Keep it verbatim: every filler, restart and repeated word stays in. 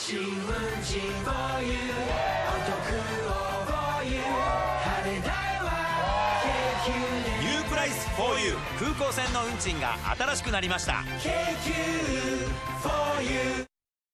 新運賃 for you お得を for you 羽田へは京急でニュープライス フォーユー 空港線の運賃が新しくなりました。 京急 for you